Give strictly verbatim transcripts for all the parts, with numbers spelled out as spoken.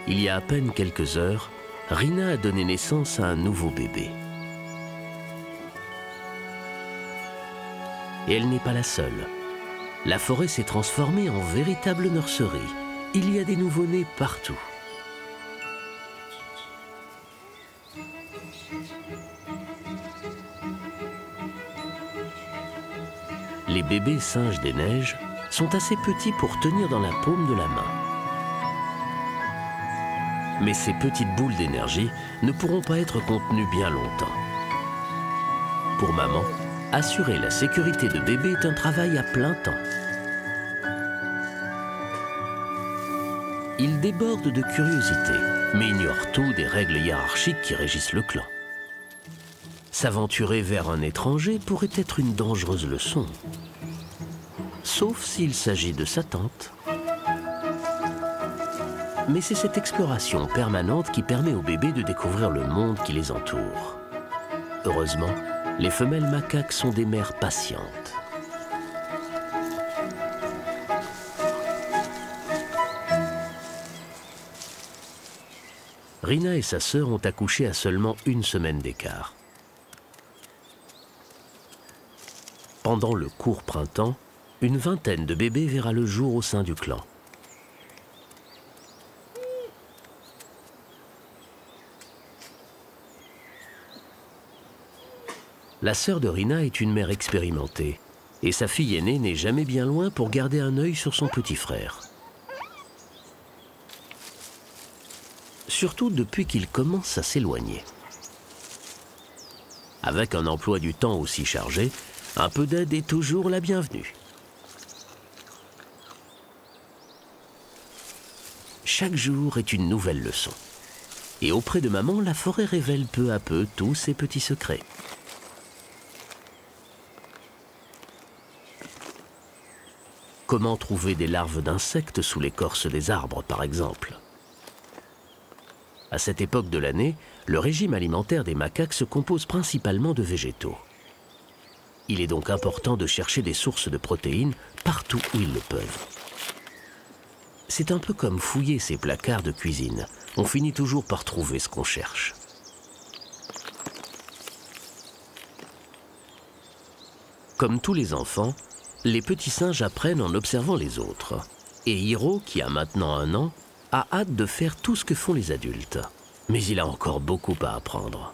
Il y a à peine quelques heures, Rina a donné naissance à un nouveau bébé. Et elle n'est pas la seule. La forêt s'est transformée en véritable nurserie. Il y a des nouveau-nés partout. Les bébés singes des neiges sont assez petits pour tenir dans la paume de la main. Mais ces petites boules d'énergie ne pourront pas être contenues bien longtemps. Pour maman, assurer la sécurité de bébé est un travail à plein temps. Il déborde de curiosité, mais ignore tout des règles hiérarchiques qui régissent le clan. S'aventurer vers un étranger pourrait être une dangereuse leçon. Sauf s'il s'agit de sa tante. Mais c'est cette exploration permanente qui permet aux bébés de découvrir le monde qui les entoure. Heureusement, les femelles macaques sont des mères patientes. Rina et sa sœur ont accouché à seulement une semaine d'écart. Pendant le court printemps, une vingtaine de bébés verra le jour au sein du clan. La sœur de Rina est une mère expérimentée, et sa fille aînée n'est jamais bien loin pour garder un œil sur son petit frère. Surtout depuis qu'il commence à s'éloigner. Avec un emploi du temps aussi chargé, un peu d'aide est toujours la bienvenue. Chaque jour est une nouvelle leçon. Et auprès de maman, la forêt révèle peu à peu tous ses petits secrets. Comment trouver des larves d'insectes sous l'écorce des arbres, par exemple? À cette époque de l'année, le régime alimentaire des macaques se compose principalement de végétaux. Il est donc important de chercher des sources de protéines partout où ils le peuvent. C'est un peu comme fouiller ses placards de cuisine. On finit toujours par trouver ce qu'on cherche. Comme tous les enfants, les petits singes apprennent en observant les autres. Et Hiro, qui a maintenant un an, a hâte de faire tout ce que font les adultes. Mais il a encore beaucoup à apprendre.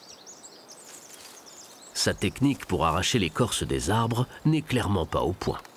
Sa technique pour arracher l'écorce des arbres n'est clairement pas au point.